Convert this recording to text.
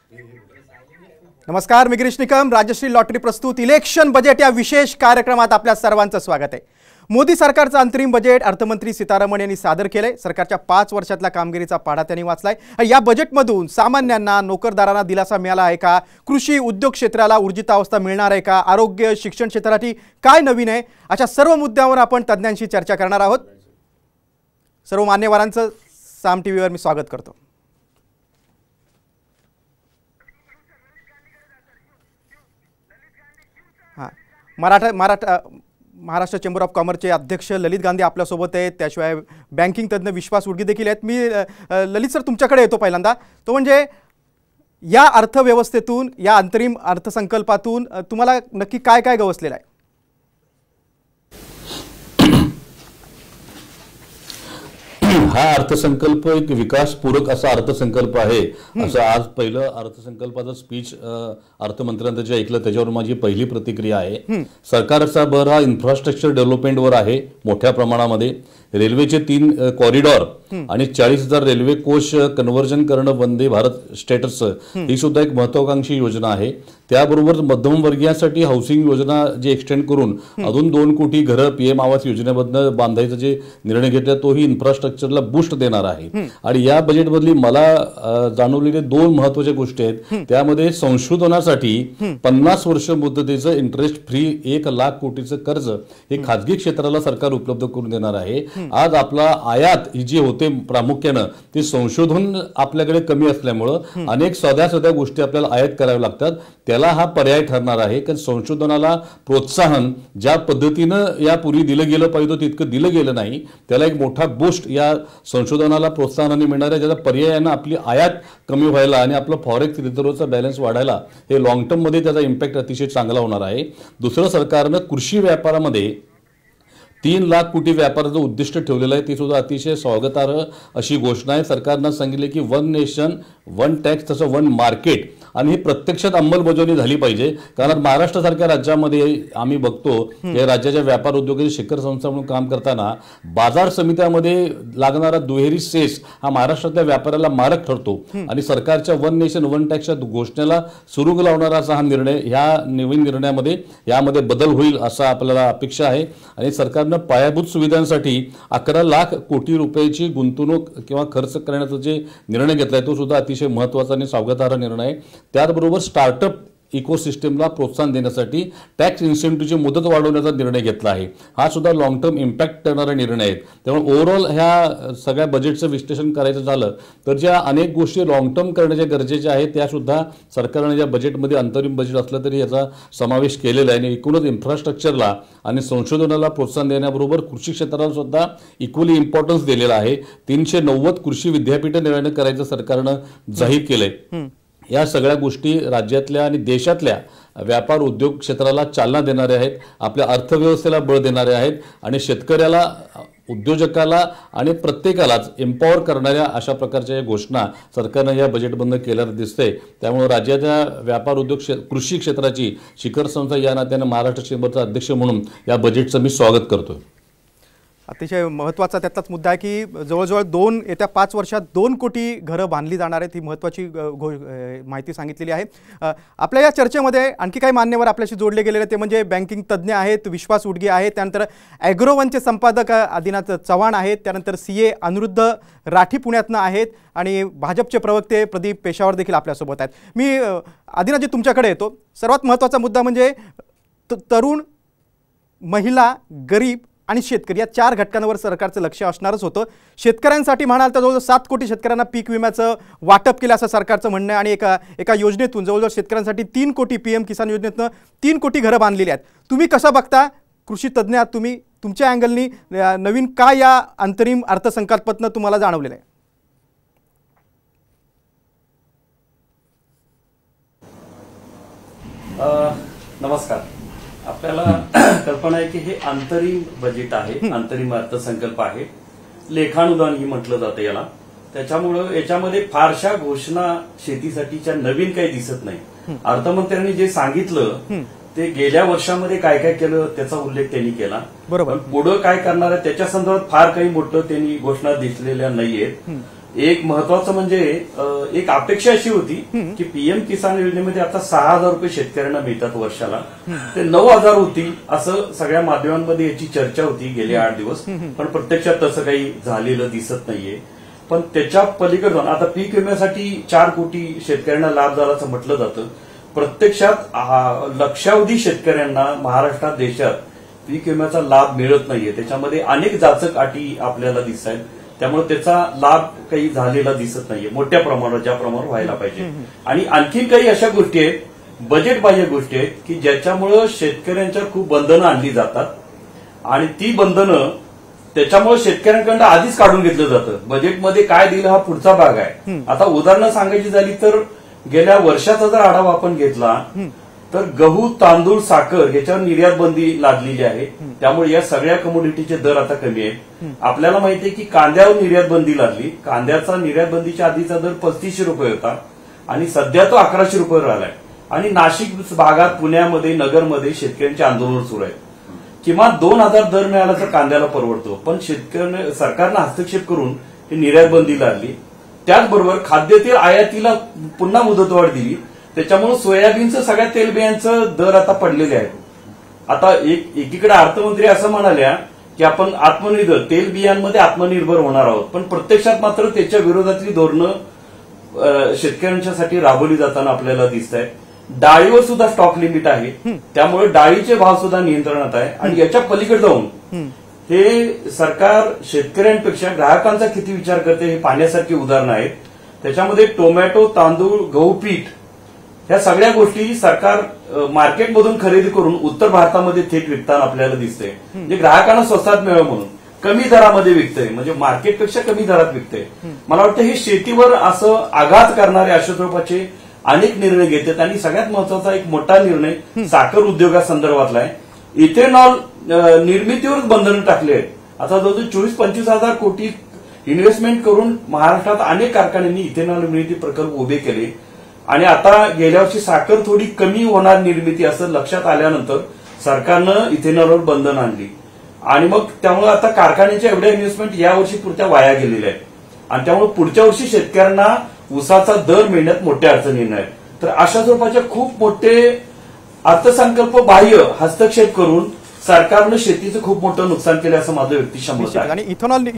नमस्कार, मी गिरीश निकम. राजश्री लॉटरी प्रस्तुत इलेक्शन बजेट या विशेष कार्यक्रमात आपल्या सर्वांचं स्वागत आहे. मोदी सरकारचं अंतरिम बजेट अर्थमंत्री सीतारामन यांनी सादर केलंय. सरकारच्या 5 वर्षातल्या कामगिरीचा पाढा त्यांनी वाचलाय. या बजेटमधून सामान्यांना, नोकरदारांना दिलासा मिळाला आहे का? कृषी उद्योग क्षेत्राला ऊर्जितावस्था मिळणार आहे का? आरोग्य, शिक्षण क्षेत्रासाठी काय नवीन आहे? अशा सर्व मुद्द्यांवर आपण तज्ञांशी चर्चा करणार आहोत. सर्व मान्यवरांचं साम टीव्हीवर मी स्वागत करतो. महाराष्ट्र चेंबर ऑफ कॉमर्सचे अध्यक्ष ललित गांधी आपल्यासोबत आहेत. त्याशिवाय बँकिंग तज्ञ विश्वास उडगी देखील आहेत. मी ललित सर तुमच्याकडे येतो पहिल्यांदा. तो म्हणजे या अर्थव्यवस्थेतून, या अंतरिम अर्थसंकल्पातून तुम्हाला नक्की काय काय गवसलेलं आहे? हा अर्थसंकल्प एक विकासपूरक असा अर्थसंकल्प आहे असं आज पहिलं अर्थसंकल्पाचं स्पीच अर्थमंत्र्यांचं जे ऐकलं त्याच्यावर माझी पहिली प्रतिक्रिया आहे. सरकारचा भर हा इन्फ्रास्ट्रक्चर डेव्हलपमेंटवर आहे मोठ्या प्रमाणामध्ये. रेल्वेचे 3 कॉरिडॉर आणि 40,000 रेल्वे कोच कन्व्हर्जन करणं, वंदे भारत स्टेटस, ही सुद्धा एक महत्वाकांक्षी योजना आहे. त्याबरोबर मध्यमवर्गीयांसाठी हाऊसिंग योजना जी एक्सटेंड करून अजून 2 कोटी घरं पीएम आवास योजनेमधनं बांधायचा जे निर्णय घेतला तोही इन्फ्रास्ट्रक्चरला बूस्ट देणार आहे. आणि या बजेटमधली मला जाणवलेले 2 महत्वाच्या गोष्टी आहेत. त्यामध्ये संशोधनासाठी 50 वर्ष मुदतीचं इंटरेस्ट फ्री 1 लाख कोटीचं कर्ज हे खाजगी क्षेत्राला सरकार उपलब्ध करून देणार आहे. आज आपला आयात ही जी होते प्रामुख्यानं ते संशोधन आपल्याकडे कमी असल्यामुळं अनेक साध्या गोष्टी आपल्याला आयात कराव्या लागतात. त्याला हा पर्याय ठरणार आहे. कारण संशोधनाला प्रोत्साहन ज्या पद्धतीनं यापूर्वी दिलं गेलं पाहिजे तितकं दिलं गेलं नाही. त्याला एक मोठा बूस्ट या संशोधनाला प्रोत्साहनाने मिळणार आहे, ज्याचा पर्यायानं आपली आयात कमी व्हायला आणि आपलं फॉरेक्स रिझर्व्हचा बॅलन्स वाढायला हे लॉंग टर्म मध्ये त्याचा इम्पॅक्ट अतिशय चांगला होणार आहे. दुसरं, सरकारनं कृषी व्यापारामध्ये 3 लाख कोटी व्यापाराचं उद्दिष्ट ठेवलेलं आहे. ती सुद्धा अतिशय स्वागतार्ह अशी घोषणा आहे. सरकारनं सांगितले की 1 नेशन 1 टॅक्स तसं 1 मार्केट, आणि ही प्रत्यक्षात अंमलबजावणी झाली पाहिजे. कारण महाराष्ट्रासारख्या राज्यामध्ये आम्ही बघतो की राज्याच्या व्यापार उद्योगाची शिखर संस्था म्हणून काम करताना बाजार समित्यामध्ये लागणारा दुहेरी सेस हा महाराष्ट्रातल्या व्यापाऱ्याला मारक ठरतो. आणि सरकारच्या 1 नेशन 1 टॅक्सच्या घोषणेला सुरू लावणारा असा हा निर्णय, ह्या नवीन निर्णयामध्ये यामध्ये बदल होईल असं आपल्याला अपेक्षा आहे. आणि सरकारनं पायाभूत सुविधांसाठी 11 लाख कोटी रुपयाची गुंतवणूक किंवा खर्च करण्याचा जे निर्णय घेतलाय तो सुद्धा अतिशय महत्त्वाचा आणि स्वागतार्ह निर्णय आहे. त्याचबरोबर स्टार्टअप इकोसिस्टमला प्रोत्साहन देण्यासाठी टॅक्स इन्सेंटिव्हची मुदत वाढवण्याचा निर्णय घेतला आहे. हा सुद्धा लॉंग टर्म इम्पॅक्ट करणारे निर्णय आहेत. त्यामुळे ओव्हरऑल ह्या सगळ्या बजेटचं विश्लेषण करायचं झालं तर ज्या अनेक गोष्टी लॉंग टर्म करण्याच्या गरजेच्या आहेत त्या सुद्धा सरकारने ज्या बजेटमध्ये अंतरिम बजेट असलं तरी याचा समावेश केलेला आहे. आणि एकूणच इन्फ्रास्ट्रक्चरला आणि संशोधनाला प्रोत्साहन देण्याबरोबर कृषी क्षेत्राला सुद्धा इक्वली इम्पॉर्टन्स दिलेला आहे. 390 कृषी विद्यापीठं निर्माण करायचं सरकारनं जाहीर केलंय. या सगळ्या गोष्टी राज्यातल्या आणि देशातल्या व्यापार उद्योग क्षेत्राला चालना देणारे आहेत, आपल्या अर्थव्यवस्थेला बळ देणारे आहेत आणि शेतकऱ्याला, उद्योजकाला आणि प्रत्येकालाच एम्पॉवर करणाऱ्या अशा प्रकारच्या घोषणा सरकारनं या बजेटमधून केल्याचं दिसतंय. त्यामुळे राज्याच्या व्यापार उद्योग कृषी क्षेत्राची शिखर संस्था या नात्यानं महाराष्ट्र चेंबरचा अध्यक्ष म्हणून या बजेटचं मी स्वागत करतोय. अतिशय महत्त्वाचा त्यातलाच मुद्दा आहे की जवळजवळ येत्या 5 वर्षात 2 कोटी घरं बांधली जाणार आहेत. ही महत्त्वाची माहिती सांगितलेली आहे. आपल्या या चर्चेमध्ये आणखी काही मान्यवर आपल्याशी जोडले गेलेले ते म्हणजे बँकिंग तज्ज्ञ आहेत, विश्वास उडगी आहेत, त्यानंतर ॲग्रोवनचे संपादक आदिनाथ चव्हाण आहेत, त्यानंतर CA अनिरुद्ध राठी पुण्यातनं आहेत आणि भाजपचे प्रवक्ते प्रदीप पेशावर देखील आपल्यासोबत आहेत. मी आदिनाथजी तुमच्याकडे येतो. सर्वात महत्त्वाचा मुद्दा म्हणजे तरुण, महिला, गरीब आणि शेतकरी या 4 घटकांवर सरकारचं लक्ष असणारच होतं. शेतकऱ्यांसाठी म्हणाल तर जवळजवळ 7 कोटी शेतकऱ्यांना पीक विम्याचं वाटप केलं असं सरकारचं म्हणणं आहे. आणि एका योजनेतून जवळजवळ शेतकऱ्यांसाठी 3 कोटी PM किसान योजनेतनं 3 कोटी घरं बांधलेली आहेत. तुम्ही कसं बघता? कृषी तज्ज्ञ आहात तुम्ही, तुमच्या अँगलनी नवीन काय या अंतरिम अर्थसंकल्पातनं तुम्हाला जाणवलेलं आहे? नमस्कार. आपल्याला कल्पना आहे की हे अंतरिम बजेट आहे, अंतरिम अर्थसंकल्प आहे. लेखानुदान ही म्हटलं जातं याला. त्याच्यामुळं याच्यामध्ये फारशा घोषणा शेतीसाठीच्या नवीन काही दिसत नाही. अर्थमंत्र्यांनी जे सांगितलं ते गेल्या वर्षामध्ये काय काय केलं त्याचा उल्लेख त्यांनी केला. बरोबर. पुढं काय करणार आहे त्याच्या संदर्भात फार काही मोठं त्यांनी घोषणा दिसलेल्या नाहीयेत. एक महत्वाचं म्हणजे एक अपेक्षा अशी होती की पीएम किसान योजनेमध्ये आता 6,000 रुपये शेतकऱ्यांना मिळतात वर्षाला, ते 9,000 होतील असं सगळ्या माध्यमांमध्ये याची चर्चा होती गेले 8 दिवस, पण प्रत्यक्षात तसं काही झालेलं दिसत नाहीये. पण त्याच्या पलीकडे जाऊन आता पीक विम्यासाठी 4 कोटी शेतकऱ्यांना लाभ झाल्याचं म्हटलं जातं. प्रत्यक्षात लक्षावधी शेतकऱ्यांना महाराष्ट्रात, देशात पीक विम्याचा लाभ मिळत नाहीये. त्याच्यामध्ये अनेक जाचक अटी आपल्याला दिसत आहेत. त्यामुळे त्याचा लाभ काही झालेला दिसत नाहीये मोठ्या प्रमाणावर, ज्या प्रमाणावर व्हायला पाहिजे. आणि आणखीन काही अशा गोष्टी आहेत, बजेट बाह्य गोष्टी आहेत की ज्याच्यामुळं शेतकऱ्यांच्या खूप बंधनं आणली जातात आणि ती बंधनं त्याच्यामुळे शेतकऱ्यांकडून आधीच काढून घेतलं जातं. बजेटमध्ये काय दिलं हा पुढचा भाग आहे. आता उदाहरणं सांगायची झाली तर गेल्या वर्षाचा जर आढावा आपण घेतला तर गहू, तांदूळ, साखर याच्यावर निर्यात बंदी लादलेली आहे. त्यामुळे या सगळ्या कमोडिटीचे दर आता कमी आहेत. आपल्याला माहिती आहे की कांद्यावर निर्यात बंदी लादली. कांद्याचा निर्यात बंदीच्या आधीचा दर 3500 रुपये होता आणि सध्या तो 1100 रुपये आलाय. आणि नाशिक भागात, पुण्यामध्ये, नगरमध्ये शेतकऱ्यांचे आंदोलन सुरू आहेत. किमान 2,000 दर मिळाला तर कांद्याला परवडतो, पण शेतकऱ्यांना सरकारनं हस्तक्षेप करून ही निर्यात बंदी लादली. त्याचबरोबर खाद्यतेल आयातीला पुन्हा मुदतवाढ दिली. त्याच्यामुळे सोयाबीनचं, सगळ्या तेलबियांचं दर आता पडलेले आहेत. आता एकीकडे अर्थमंत्री असं म्हणाल्या की आपण आत्मनिर्भर, तेलबियांमध्ये आत्मनिर्भर होणार आहोत, पण प्रत्यक्षात मात्र त्याच्या विरोधातली धोरणं शेतकऱ्यांच्यासाठी राबवली जाताना आपल्याला दिसत आहे. डाळीवर सुद्धा स्टॉक लिमिट आहे, त्यामुळे डाळीचे भाव सुद्धा नियंत्रणात आहे. आणि याच्या पलीकडे जाऊन हे सरकार शेतकऱ्यांपेक्षा ग्राहकांचा किती विचार करते हे पाहण्यासारखी उदाहरणं आहेत. त्याच्यामध्ये टोमॅटो, तांदूळ, गहू, पीठ ह्या सगळ्या गोष्टी सरकार मार्केटमधून खरेदी करून उत्तर भारतामध्ये थेट विकताना आपल्याला दिसते. म्हणजे ग्राहकांना स्वस्तात मिळावं म्हणून कमी दरामध्ये विकतंय, म्हणजे मार्केटपेक्षा कमी दरात विकतंय. मला वाटतं हे शेतीवर असं आघात करणारे अशा स्वरूपाचे अनेक निर्णय घेतात. आणि सगळ्यात महत्वाचा एक मोठा निर्णय साखर उद्योगासंदर्भातला आहे. इथेनॉल निर्मितीवरच बंधनं टाकली आहेत. आता जवळजवळ 24-25 हजार कोटी इन्व्हेस्टमेंट करून महाराष्ट्रात अनेक कारखान्यांनी इथेनॉल निर्मिती प्रकल्प उभे केले. आणि आता गेल्या वर्षी साखर थोडी कमी होणार निर्मिती असं लक्षात आल्यानंतर सरकारनं इथेनॉलवर बंधन आणली. आणि मग त्यामुळे आता कारखान्याच्या एवढ्या इन्व्हेस्टमेंट यावर्षी पुरत्या वाया गेलेल्या आहेत. आणि त्यामुळे पुढच्या वर्षी शेतकऱ्यांना ऊसाचा दर मिळण्यात मोठ्या अडचणी येणार आहेत. तर अशा स्वरूपाचे खूप मोठे अर्थसंकल्प बाह्य हस्तक्षेप करून सरकारनं शेतीचं खूप मोठं नुकसान केलं असं माझं व्यक्तिशः मत आहे. आणि इथेनॉल